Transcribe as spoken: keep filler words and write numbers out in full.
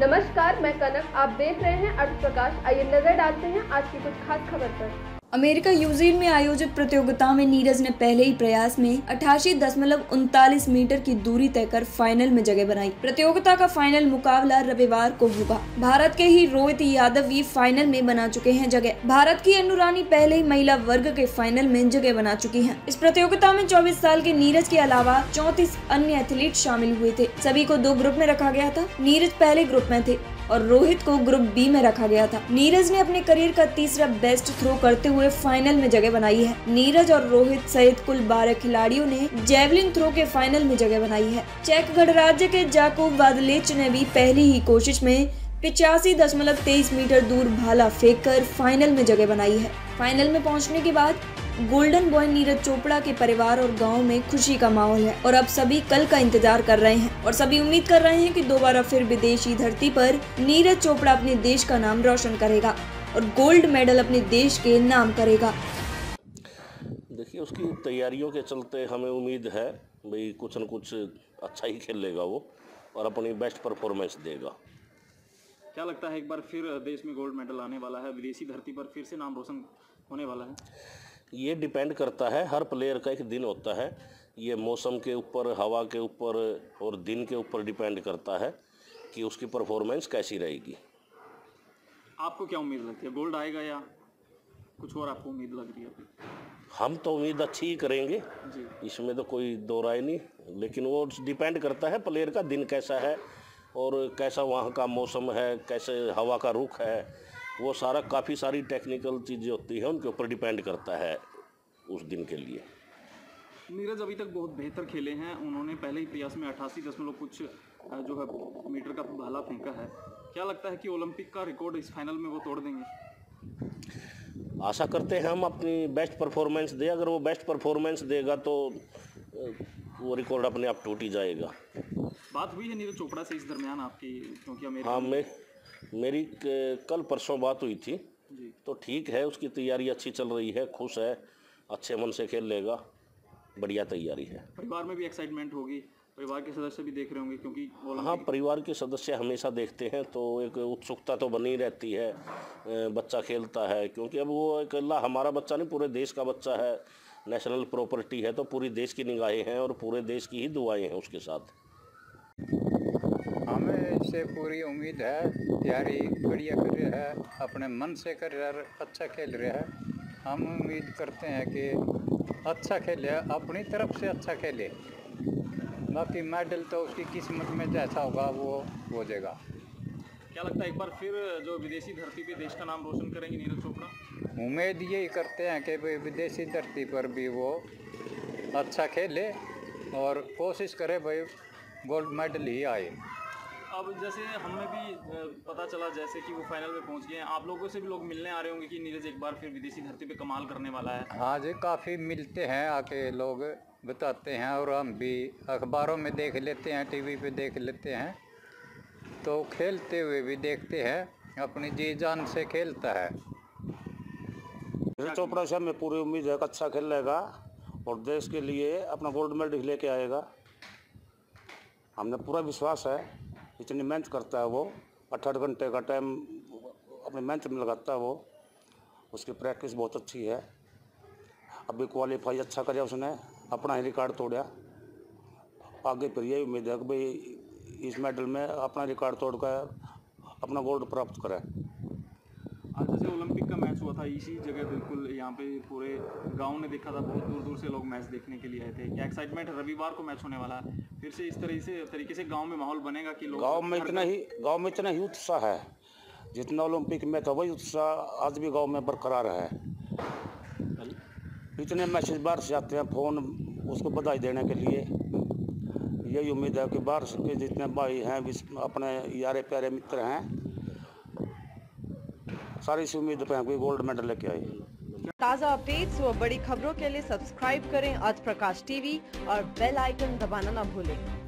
नमस्कार, मैं कनक। आप देख रहे हैं अर्थ प्रकाश। आइए नजर डालते हैं आज की कुछ खास खबर पर। अमेरिका यूजीन में आयोजित प्रतियोगिता में नीरज ने पहले ही प्रयास में अठासी दशमलव उनतालीस मीटर की दूरी तय कर फाइनल में जगह बनाई। प्रतियोगिता का फाइनल मुकाबला रविवार को होगा। भारत के ही रोहित यादव भी फाइनल में बना चुके हैं जगह। भारत की अन्नू रानी पहले ही महिला वर्ग के फाइनल में जगह बना चुकी हैं। इस प्रतियोगिता में चौबीस साल के नीरज के अलावा चौंतीस अन्य एथलीट शामिल हुए थे। सभी को दो ग्रुप में रखा गया था। नीरज पहले ग्रुप में थे और रोहित को ग्रुप बी में रखा गया था। नीरज ने अपने करियर का तीसरा बेस्ट थ्रो करते हुए फाइनल में जगह बनाई है। नीरज और रोहित सहित कुल बारह खिलाड़ियों ने जेवलिन थ्रो के फाइनल में जगह बनाई है। चेक गणराज्य के जाकोब वादलेच ने भी पहली ही कोशिश में पिचासी दशमलव तेईस मीटर दूर भाला फेंक कर फाइनल में जगह बनाई है। फाइनल में पहुंचने के बाद गोल्डन बॉय नीरज चोपड़ा के परिवार और गांव में खुशी का माहौल है और अब सभी कल का इंतजार कर रहे हैं और सभी उम्मीद कर रहे हैं कि दोबारा फिर विदेशी धरती पर नीरज चोपड़ा अपने देश का नाम रोशन करेगा और गोल्ड मेडल अपने देश के नाम करेगा। देखिए, उसकी तैयारियों के चलते हमें उम्मीद है भाई कुछ न कुछ अच्छा ही खेलेगा वो और अपनी बेस्ट परफॉर्मेंस देगा। क्या लगता है एक बार फिर देश में गोल्ड मेडल आने वाला है, विदेशी धरती पर फिर से नाम रोशन होने वाला है? ये डिपेंड करता है, हर प्लेयर का एक दिन होता है। ये मौसम के ऊपर, हवा के ऊपर और दिन के ऊपर डिपेंड करता है कि उसकी परफॉर्मेंस कैसी रहेगी। आपको क्या उम्मीद लगती है, गोल्ड आएगा या कुछ और आपको उम्मीद लग रही है? हम तो उम्मीद अच्छी ही करेंगे जी, इसमें तो कोई दो राय नहीं, लेकिन वो डिपेंड करता है प्लेयर का दिन कैसा है और कैसा वहाँ का मौसम है, कैसे हवा का रुख है। वो सारा काफ़ी सारी टेक्निकल चीज़ें होती हैं, उनके ऊपर डिपेंड करता है उस दिन के लिए। नीरज अभी तक बहुत बेहतर खेले हैं। उन्होंने पहले ही प्रयास में अट्ठासी दशमलव कुछ जो है मीटर का भाला फेंका है। क्या लगता है कि ओलंपिक का रिकॉर्ड इस फाइनल में वो तोड़ देंगे? आशा करते हैं हम अपनी बेस्ट परफॉर्मेंस दे। अगर वो बेस्ट परफॉर्मेंस देगा तो वो रिकॉर्ड अपने आप टूट ही जाएगा। बात हुई है नीरज चोपड़ा से इस दरमियान आपकी? क्योंकि अमेरिका हाँ, मैं मेरी कल परसों बात हुई थी जी। तो ठीक है, उसकी तैयारी अच्छी चल रही है, खुश है, अच्छे मन से खेल लेगा, बढ़िया तैयारी है। परिवार में भी एक्साइटमेंट होगी, परिवार के सदस्य भी देख रहे होंगे क्योंकि हाँ, परिवार के सदस्य हमेशा देखते हैं तो एक उत्सुकता तो बनी रहती है। बच्चा खेलता है क्योंकि अब वो अकेला हमारा बच्चा नहीं, पूरे देश का बच्चा है, नेशनल प्रॉपर्टी है, तो पूरी देश की निगाहें हैं और पूरे देश की ही दुआएं हैं उसके साथ। हमें इससे पूरी उम्मीद है, तैयारी बढ़िया कर रहा है, अपने मन से कर रहा है, अच्छा खेल रहा है। हम उम्मीद करते हैं कि अच्छा खेले, अपनी तरफ से अच्छा खेले, बाकी मेडल तो उसकी किस्मत में जैसा होगा वो हो जाएगा। क्या लगता है एक बार फिर जो विदेशी धरती पे देश का नाम रोशन करेंगे नीरज चोपड़ा? उम्मीद यही करते हैं कि विदेशी धरती पर भी वो अच्छा खेले और कोशिश करे भाई गोल्ड मेडल ही आए। अब जैसे हमें भी पता चला जैसे कि वो फाइनल में पहुंच गए हैं, आप लोगों से भी लोग मिलने आ रहे होंगे कि नीरज एक बार फिर विदेशी धरती पे कमाल करने वाला है। हाँ जी, काफ़ी मिलते हैं, आके लोग बताते हैं और हम भी अखबारों में देख लेते हैं, टीवी पे देख लेते हैं, तो खेलते हुए भी देखते हैं, अपनी जी जान से खेलता है। नीरज चोपड़ा से हमें पूरी उम्मीद है कि अच्छा खेलेगा और देश के लिए अपना गोल्ड मेडल लेके आएगा। हमने पूरा विश्वास है, इतनी मेहनत करता है वो, आठ आठ घंटे का टाइम अपनी मेहनत में लगाता है वो, उसकी प्रैक्टिस बहुत अच्छी है। अभी क्वालिफाई अच्छा किया उसने, अपना ही रिकॉर्ड तोड़ा। आगे फिर यही उम्मीद है कि भाई इस मेडल में अपना रिकॉर्ड तोड़ कर अपना गोल्ड प्राप्त करे। आज जैसे ओलंपिक का मैच हुआ था इसी जगह, बिल्कुल यहाँ पे पूरे गांव ने देखा था, बहुत दूर दूर से लोग मैच देखने के लिए आए थे। क्या एक्साइटमेंट है, रविवार को मैच होने वाला है, फिर से इस तरह से तरीके से गांव में माहौल बनेगा कि लोग गांव में इतना ही गांव में इतना ही उत्साह है जितना ओलंपिक में था, वही उत्साह आज भी गांव में बरकरार है। इतने मैसेज बाहर से आते हैं, फ़ोन उसको बधाई देने के लिए। यही उम्मीद है कि बाहर के जितने भाई हैं, अपने यारे प्यारे मित्र हैं, सारी इस उम्मीद पे हैं कि गोल्ड मेडल लेके आए। ताज़ा अपडेट्स व बड़ी खबरों के लिए सब्सक्राइब करें अर्थ प्रकाश टीवी और बेल आइकन दबाना न भूलें।